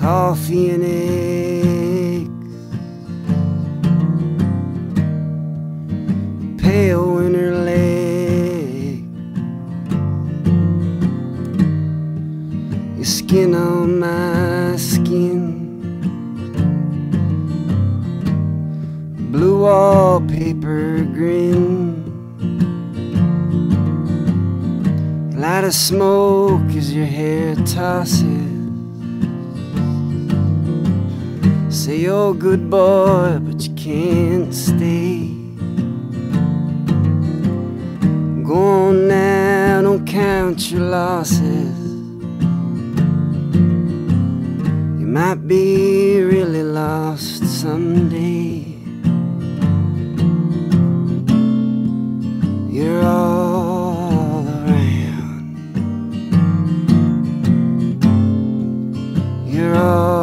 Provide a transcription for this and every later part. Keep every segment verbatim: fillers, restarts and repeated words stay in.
coffee and eggs, pale winter leg, your skin on my skin, blue wallpaper grin, light of smoke as your hair tosses. Say you're a good boy, but you can't stay. Go on now, don't count your losses. You might be really lost someday. You're all around. You're all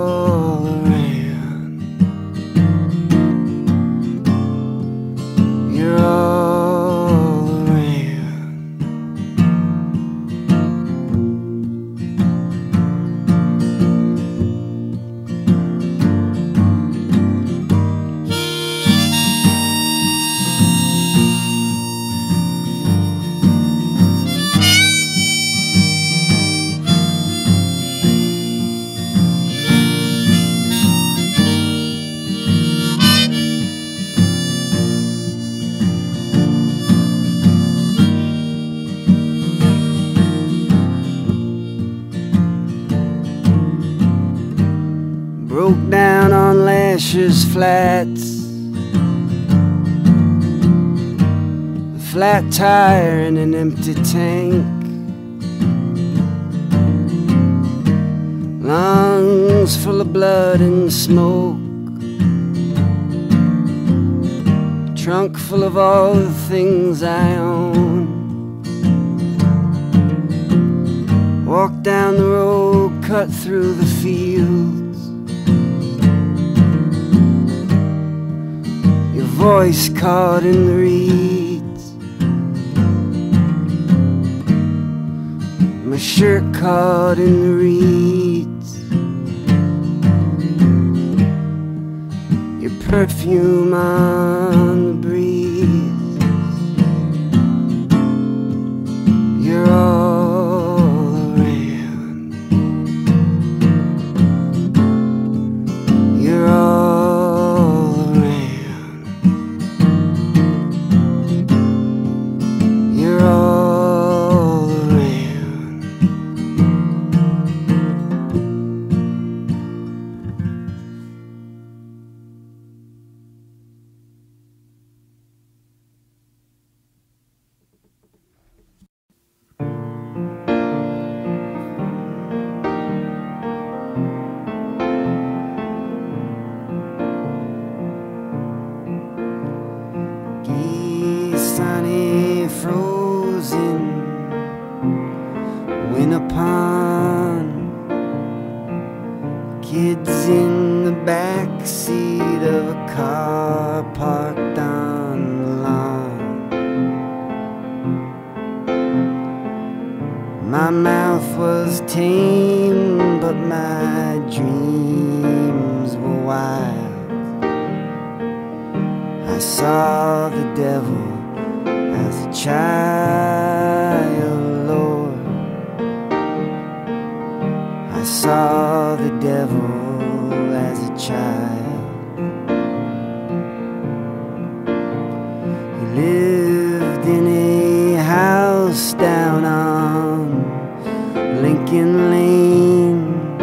broke down on Lasher's flats, a flat tire and an empty tank, lungs full of blood and smoke, trunk full of all the things I own. Walk down the road, cut through the fields, voice caught in the reeds, my shirt caught in the reeds, your perfume on the breeze. You're all around. You're all sunny, frozen, winter pond, kids in the back seat of a car parked on the lawn. My mouth was tame, but my dreams were wild. I saw the devil as a child, Lord. I saw the devil as a child. He lived in a house down on Lincoln Lane.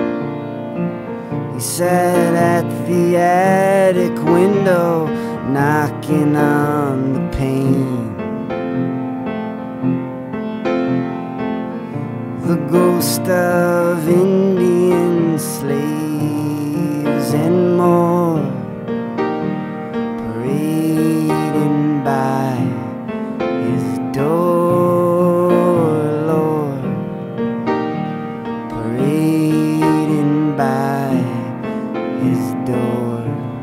He sat at the attic window, knocking on the pane. The ghost of Indian slaves and more parading by his door, Lord, parading by his door.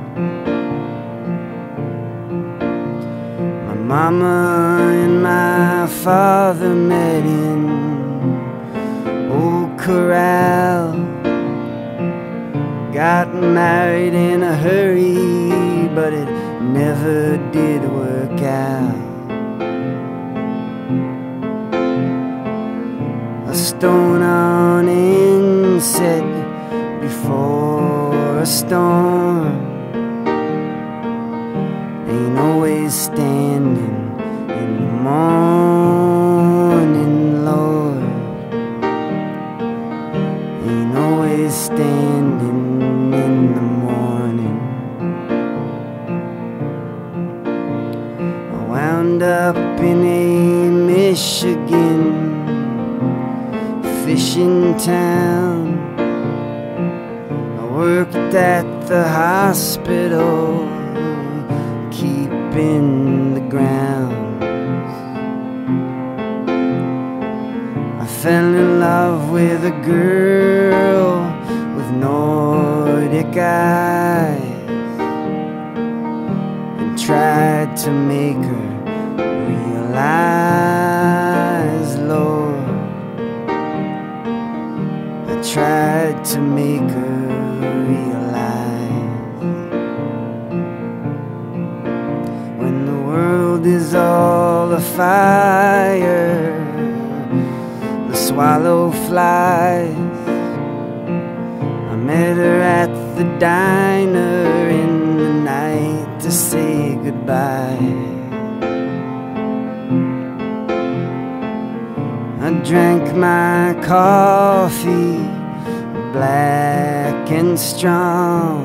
My mama and my father met in old corral got married in a hurry, but it never did work out. A stone on end set before a storm ain't always standing in the morning, Lord. Ain't always standing in the morning. I wound up in a Michigan fishing town. I worked at the hospital, keeping the grounds. I fell in love with a girl with Nordic eyes and tried to make her realize, Lord. I tried to make her realize. When the world is all afire, the swallow flies. I met her at the diner in the night to say goodbye. I drank my coffee black and strong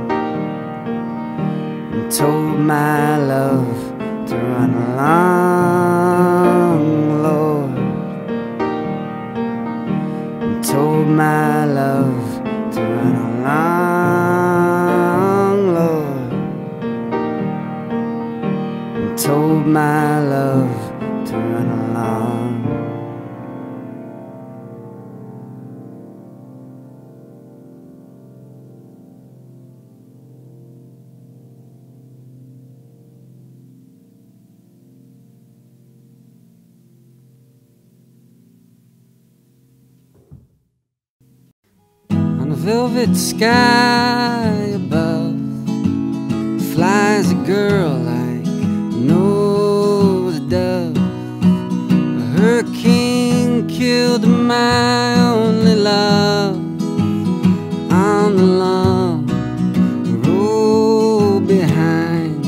and told my love to run along, Lord. And told my love to run along, Lord. And told my love to run along. On a velvet sky above flies a girl like no dove. A hurricane killed my only love on the long road behind.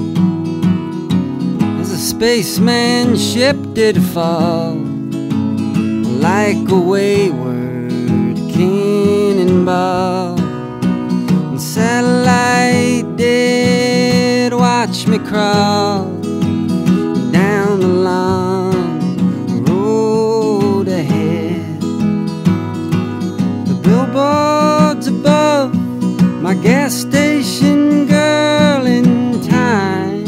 As a spaceman ship did fall like a wayward cannonball, and satellite did watch me crawl down the long road ahead. The billboards above my gas station girl in time,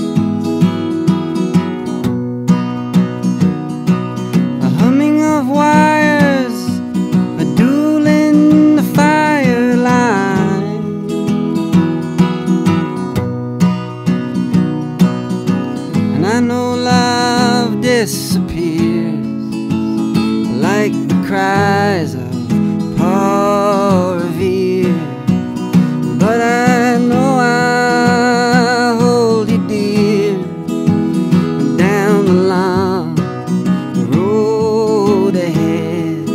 a humming of wires, a duel in the fire line. And I know love disappears like the cries of Paul Revere, but I know I'll hold you dear down the long road ahead.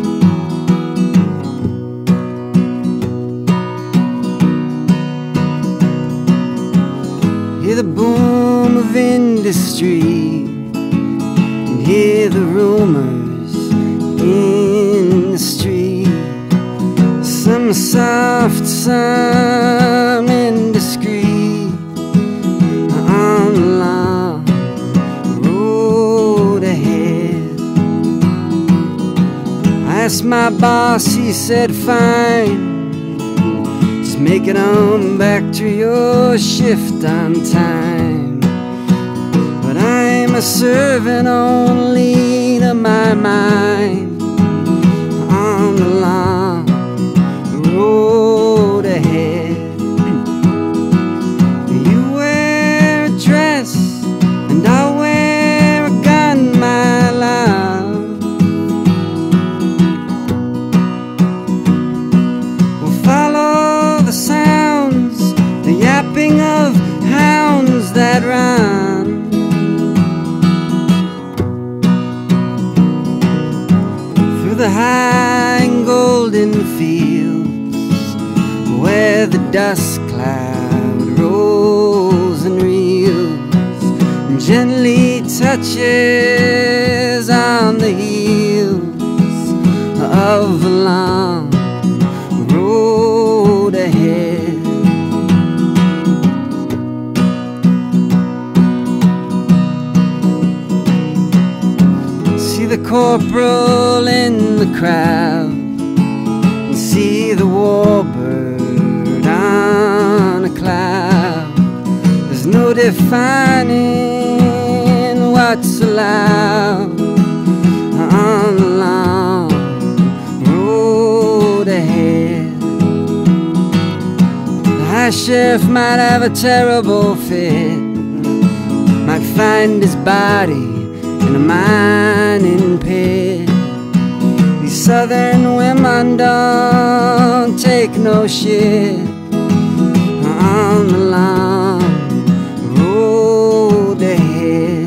Hear the boom of industry and hear the rumors in the street. Some soft, some indiscreet on the long road ahead. I asked my boss, he said fine, just make it on back to your shift on time. But I'm a servant only to my mind on the long road ahead. You wear a dress and I'll wear a gun, my love. We'll follow dust cloud rolls and reels and gently touches on the heels of a long road ahead. See the corporal in the crowd, and see the warbird on a cloud. There's no defining what's allowed on the long road ahead. The high sheriff might have a terrible fit, might find his body in a mining pit. These southern women don't take no shit on the long road ahead.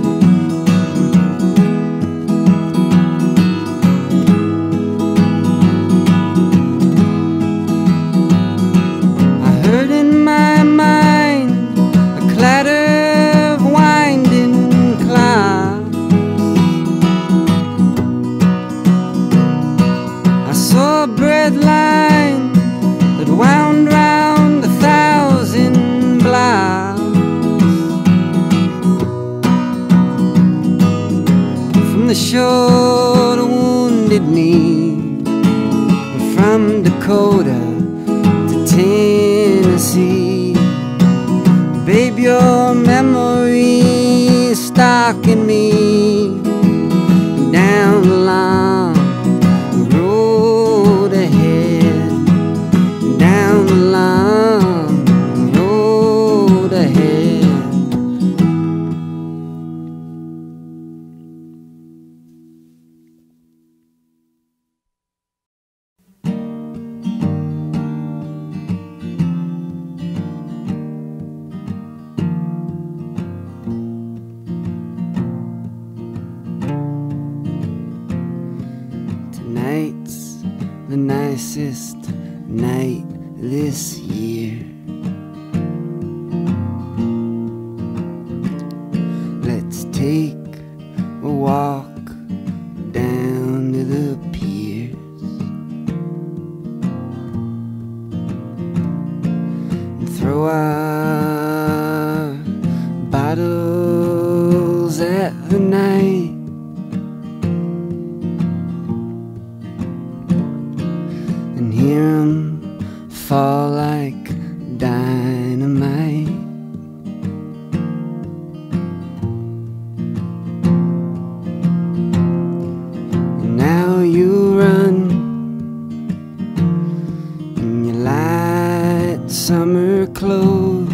I heard in my mind a clatter of winding clouds. I saw a bread line that wound round a thousand blocks. From the shore to Wounded Knee, and from Dakota to Tennessee. Babe, your memory stalking me down the long road ahead, down the long road ahead. Tonight's the nicest night this year. Let's take a walk down to the piers and throw our bottles at the night. And hear 'em fall like dynamite. And now you run in your light summer clothes,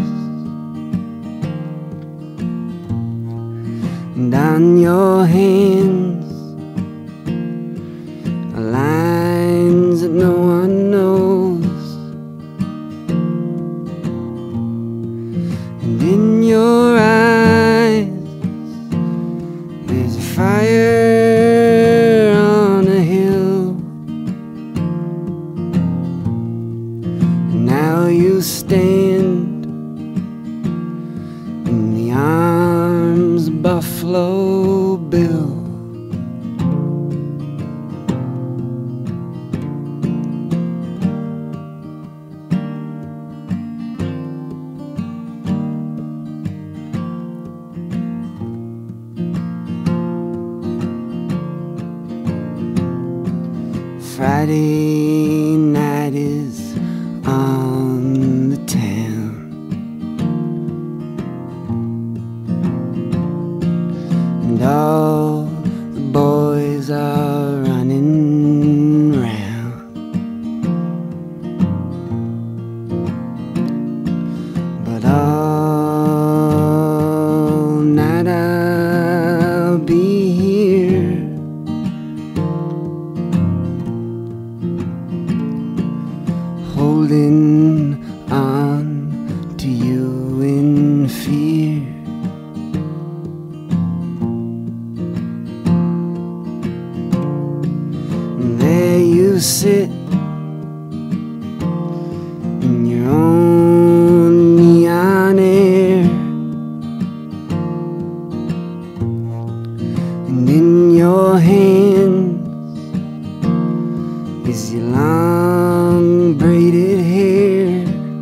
and on your hands are lines that no one knows, and in your eyes there's a fire on a hill. And now you stand in the arms of Buffalo Bill. Friday night is on the town, and all the boys are running round. But all night I'll be here, holding your long braided hair,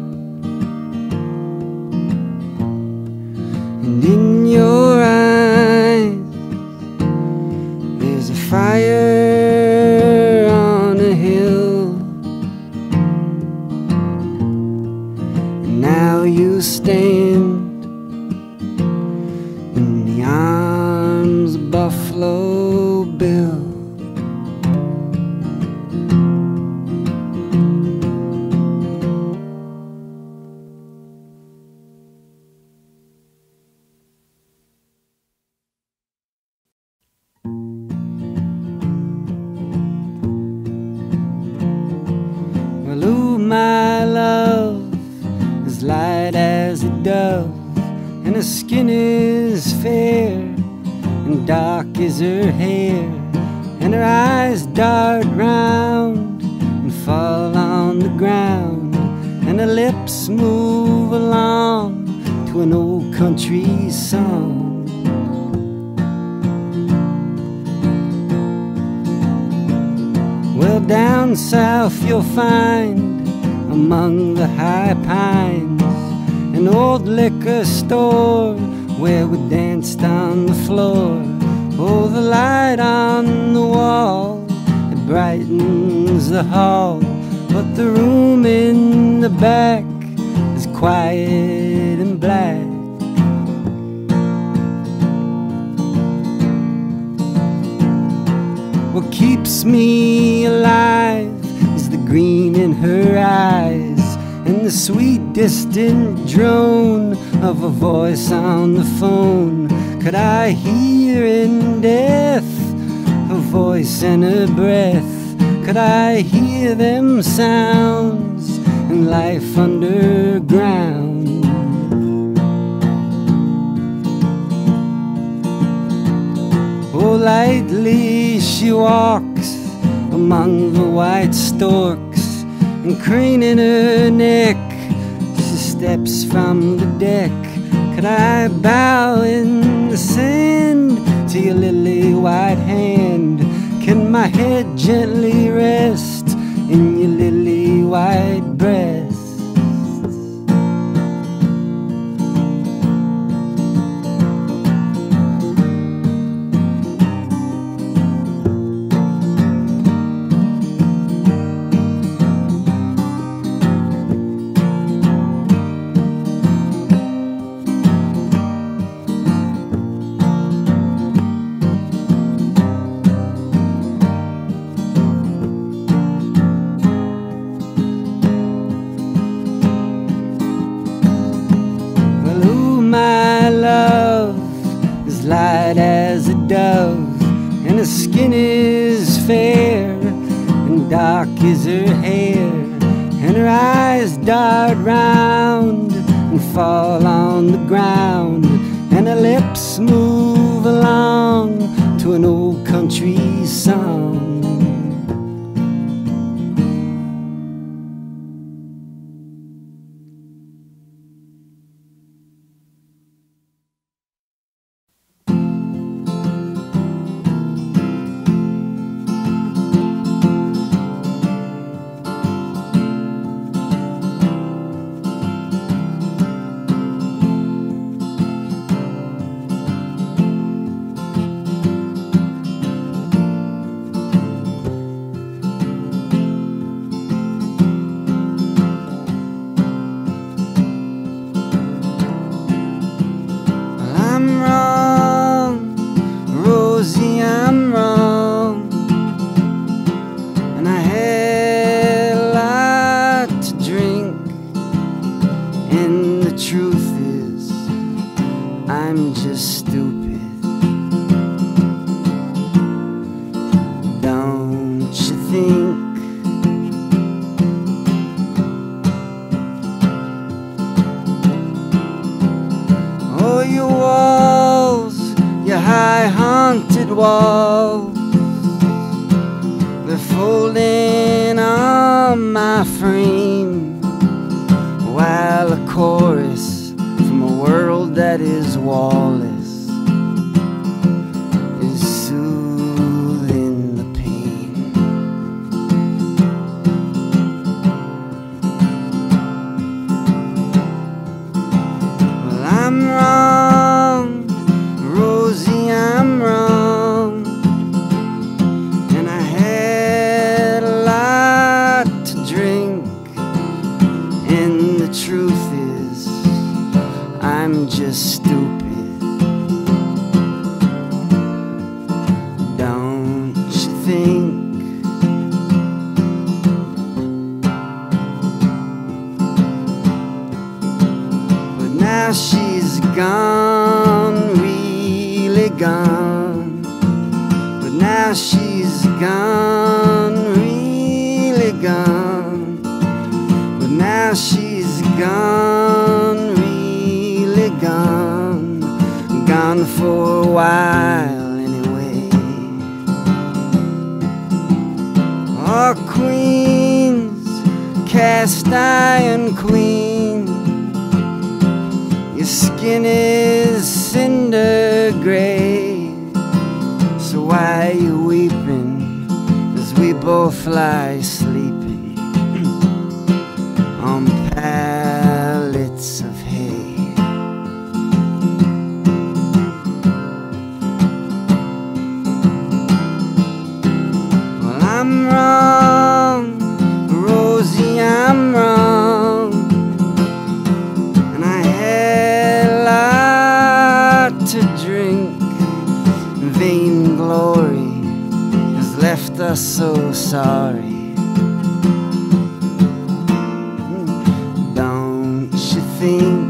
and in your eyes there's a fire on a hill, and now you stand in the arms of Buffalo Bill. Well, ooh, my love is light as a dove, and her skin is fair, and dark is her hair, and her eyes dart round and fall on the ground, and her lips move along to an old country song. Well, down south you'll find, among the high pines, an old liquor store where we danced on the floor. Oh, the light on the wall, it brightens the hall, but the room in the back is quiet and black. What keeps me alive is the green in her eyes, and the sweet distant drone of a voice on the phone. Could I hear in death her voice and her breath? Could I hear them sounds in life underground? Oh, lightly she walks among the white storks, and craning her neck, she steps from the deck. Could I bow in the sand to your lily white hand? Can my head gently rest in your lily white breast? My love is light as a dove, and her skin is fair, and dark is her hair, and her eyes dart round and fall on the ground, and her lips move along to an old country song. I'm wrong, Rosie, I'm wrong, and I had a lot to drink, and the truth is, I'm just stupid. Don't you think? Oh, your walls, your high haunted walls, they're folding on my frame, while a chorus from a world that is wallless is soothing the pain. begun. But now she's gone, really gone, gone for a while anyway. Oh, queens, cast iron queen, your skin is cinder gray. So why are you weeping as we both lie sleeping on pallets of hay? Well, I'm wrong, Rosie, I'm wrong, and I had a lot to drink. Vainglory has left us so sorry. Don't you think?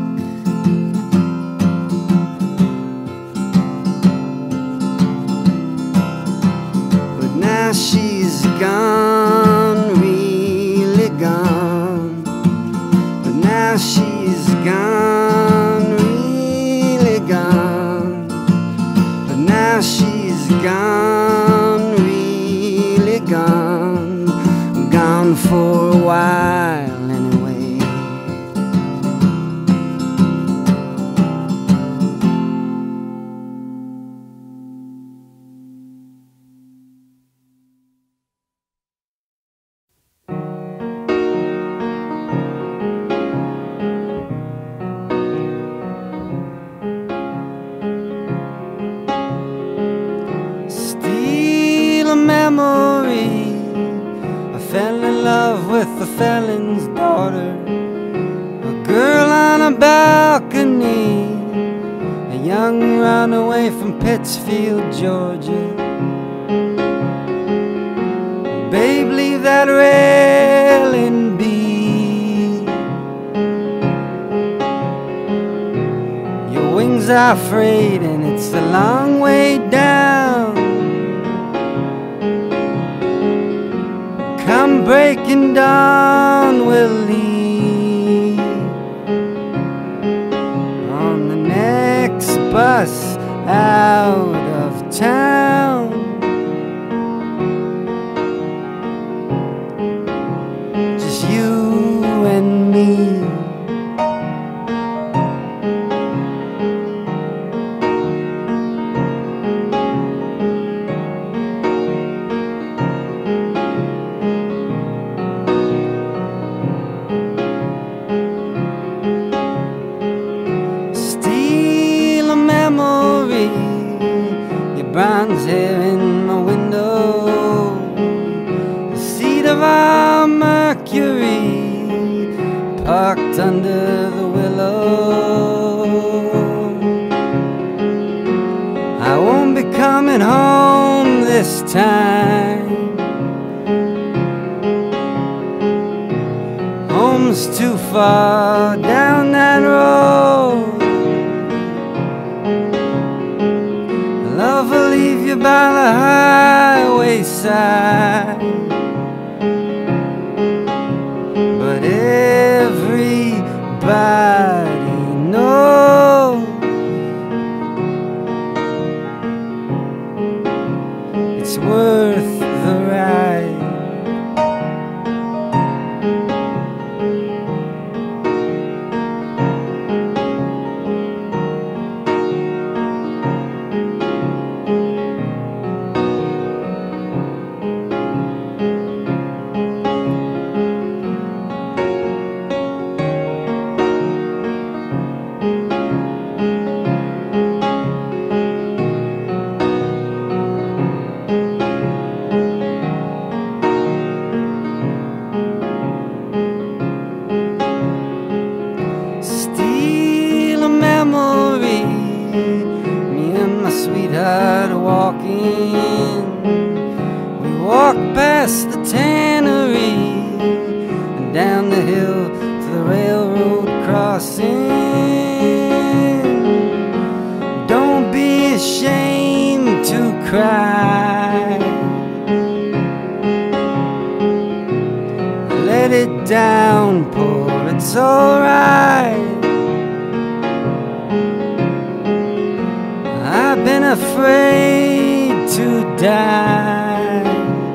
But now she's gone, really gone. But now she's gone, really gone. But now she's gone, really gone, gone for a while anyway. Steal a memory. I fell in love with a felon's daughter, a girl on a balcony, a young runaway from Pittsfield, Georgia. Babe, leave that railing be. Your wings are frayed and it's a long way down. Come breaking dawn, we'll leave on the next bus out of town. Just you and me. Bronze hair in my window, the seat of our Mercury parked under the willow. I won't be coming home this time. Home's too far down that road. Love will leave you by the highway side, but everybody knows it's worth the ride. let it downpour, it's alright. I've been afraid to die,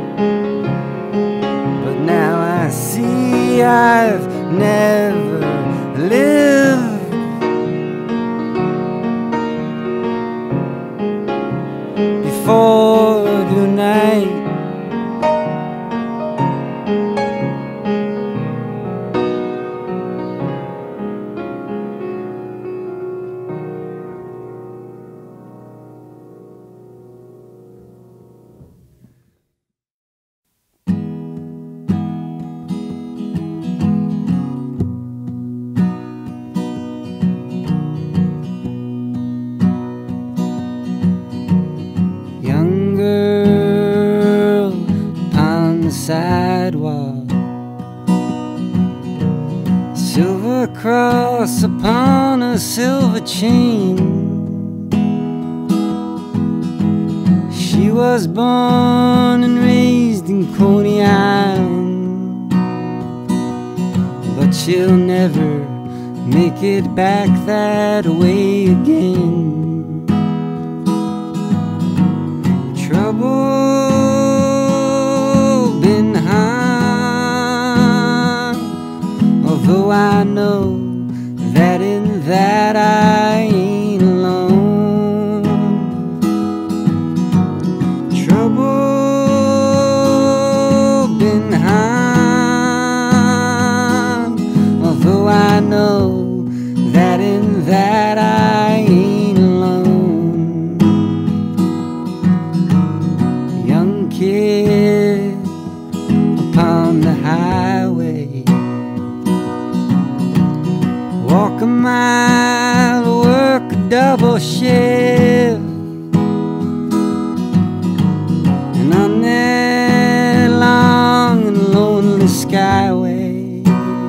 but now I see I've never lived before tonight. Sidewalk, silver cross upon a silver chain. She was born and raised in Coney Island, but she'll never make it back that way again. Trouble though I know that in that I ain't alone. Trouble been behind, although I know that in that I ain't alone. Young kid upon the highway, walk a mile, work a double shift, and on that long and lonely skyway,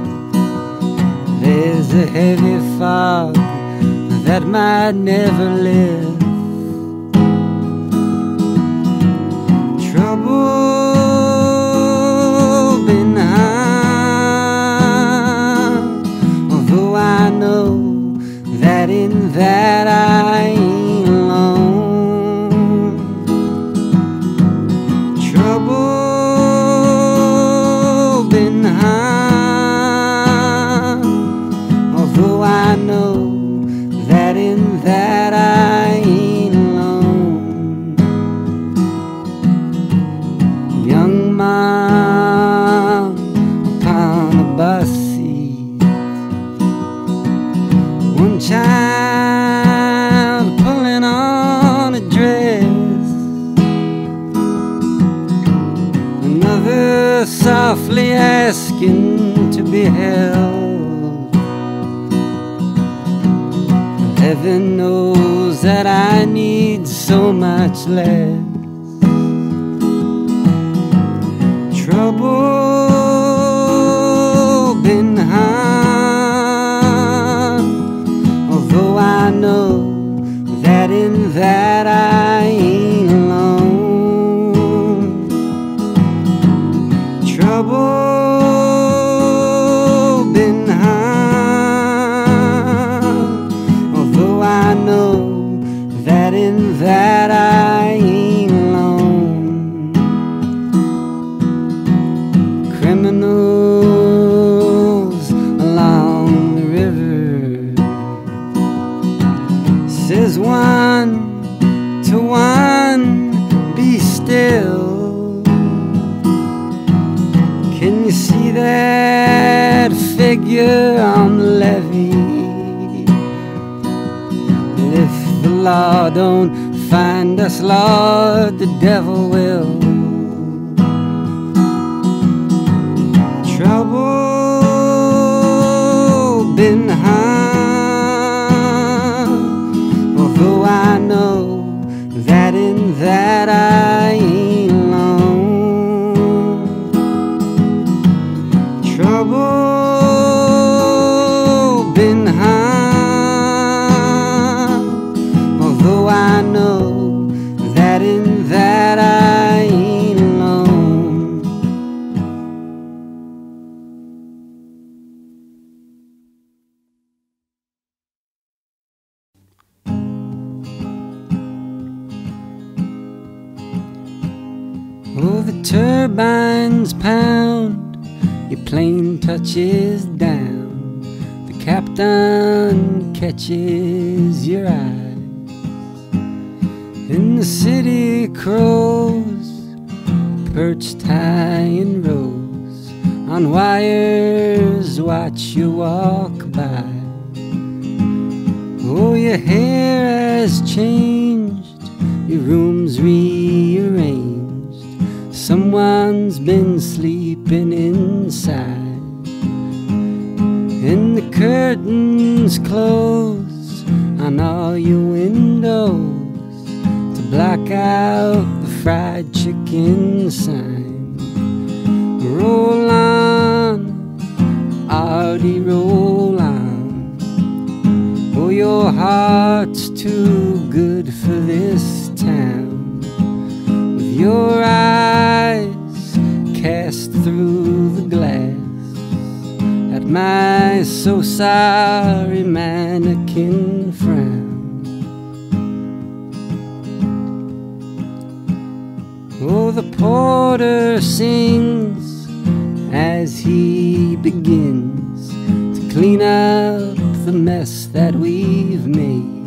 there's a heavy fog that might never lift. Trouble been I know that in that I ain't alone. Trouble been behind, although I know that in that I ain't alone. Young mom upon a bus seat, one child pulling on a dress, another softly asking to be held. Heaven knows that I need so much less. Trouble been behind, although I know that in that I ain't alone. Trouble been behind, although I know that in that I ain't alone. Criminals along the river, says one to one, be still. Can you see that figure on the levee? If the law don't find us, Lord, the devil will. Trouble been behind, although I know that in that I ain't alone. Trouble been behind, although I know that in that I ain't alone. turbines pound, your plane touches down, the captain catches your eye, and the city crows perched high in rows on wires watch you walk by. Oh, your hair has changed, your room's rearranged, someone's been sleeping inside, and the curtains close on all your windows to block out the fried chicken sign. Roll on, Artie, roll on. Oh, your heart's too good for this town. With your eyes cast through the glass at my so sorry mannequin frown. Oh, the porter sings as he begins to clean up the mess that we've made,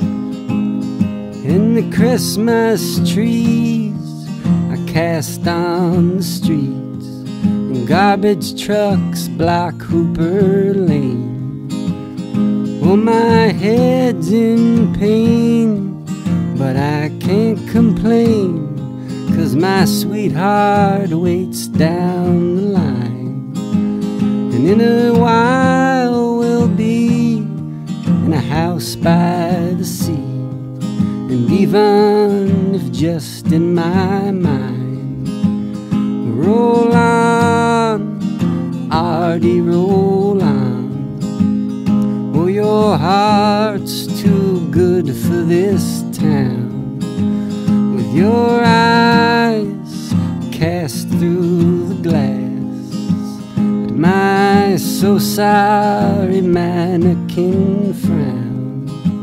and the Christmas trees are cast on the streets, and garbage trucks block Hooper Lane. Oh, my head's in pain, but I can't complain, 'cause my sweetheart waits down the line, and in a while we'll be in a house by the sea, and even if just in my mind, roll on, Artie, roll on. Oh, your heart's too good for this town. With your eyes cast through the glass at my so sorry mannequin frown.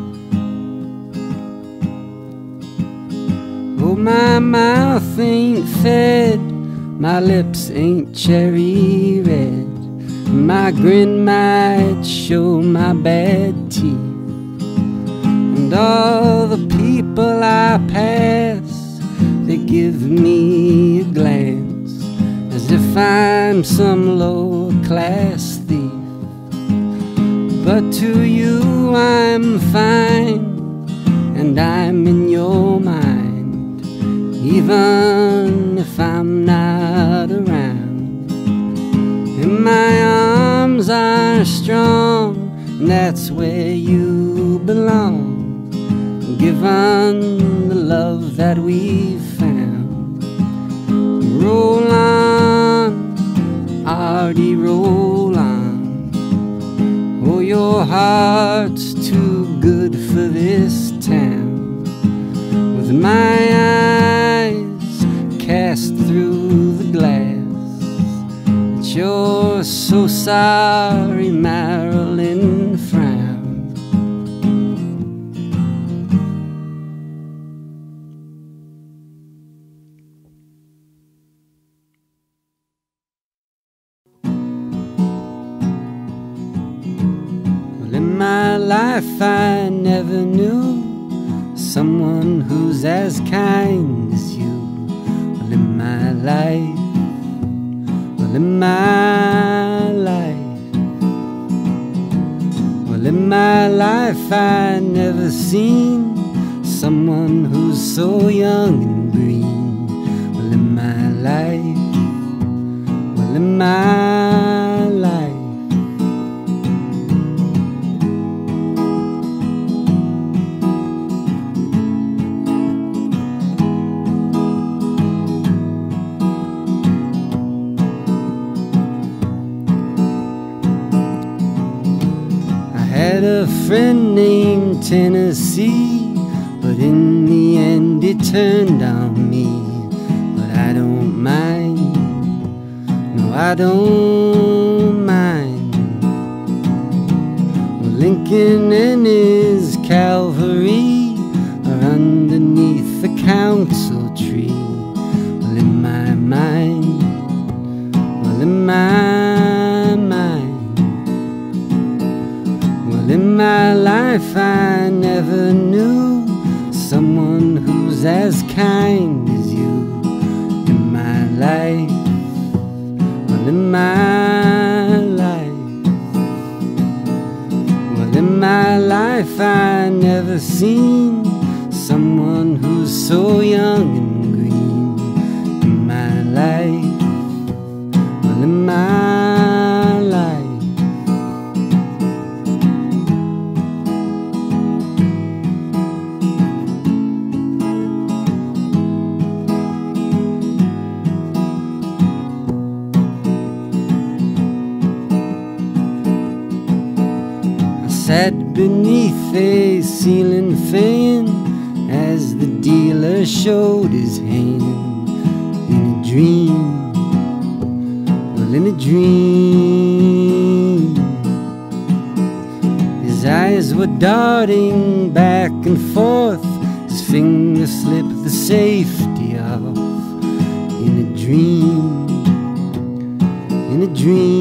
Oh, my mouth ain't fed, my lips ain't cherry red, my grin might show my bad teeth, and all the people I pass, they give me a glance as if I'm some lower class thief. But to you I'm fine, and I'm in your mind, even if I'm not around. And my arms are strong, and that's where you belong, given the love that we've found. Roll on, Artie, roll on. Oh, your heart's too good for this town. With my eyes cast through the glass at your so sorry Marilyn frown. In my life I never knew someone who's as kind as you. Well, in my life, well, in my life, well, in my life I never seen someone who's so young and green. Well, in my life, well, in my life. Had a friend named Tennessee, but in the end he turned on me. But I don't mind, no I don't mind. Well, Lincoln and his cavalry are underneath the council tree. Well, in my mind, in my mind. Well, in my life I never knew someone who's as kind as you. In my life, well, in my life, well, in my life I never seen someone who's so young and green. In my life, well, in my life. I sat beneath a ceiling fan as the dealer showed his hand. In a dream, well, in a dream, his eyes were darting back and forth, his fingers slipped the safety off. In a dream, in a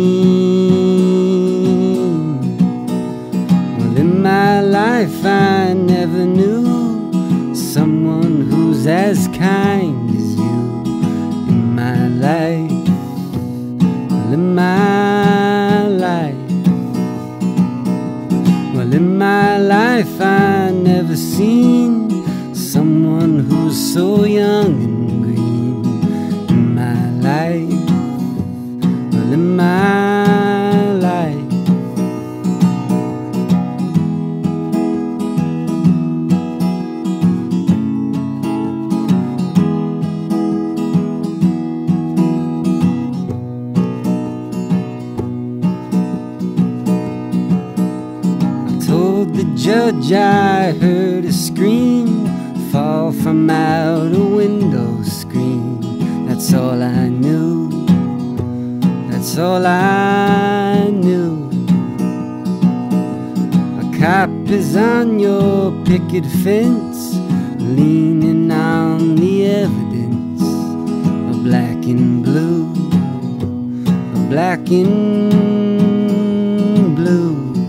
dream, well, in my life I never knew someone who's as kind as you. In my life, well, in my life, well, in my life I never seen someone who's so young and green. In my life, well, in my life. The judge, I heard a scream fall from out a window screen. That's all I knew, that's all I knew. A cop is on your picket fence, leaning on the evidence. A black and blue, a black and blue.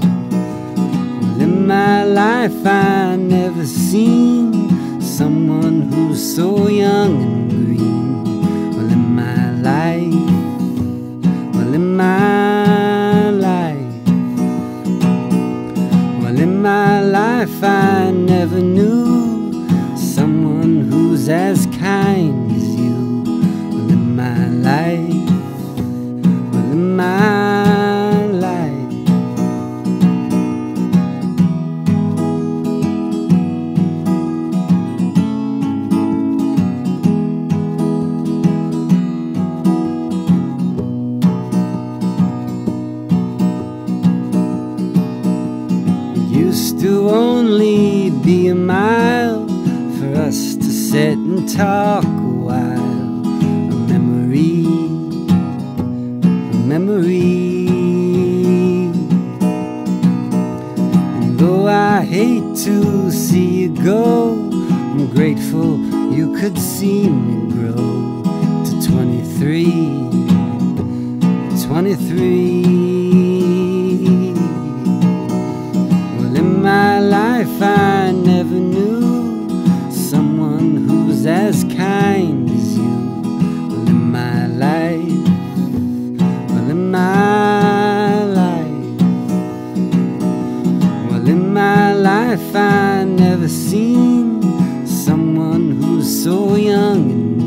In my life I never seen someone who's so young and green. Well, in my life, well, in my life, well, in my life I never knew someone who's as kind as you. Well, in my life, well, in my to only be a mile for us to sit and talk a while. A memory, a memory. And though I hate to see you go, I'm grateful you could see me grow to twenty-three, twenty-three. In my life I never knew someone who's as kind as you. Well, in my life, well, in my life, well, in my life I never seen someone who's so young and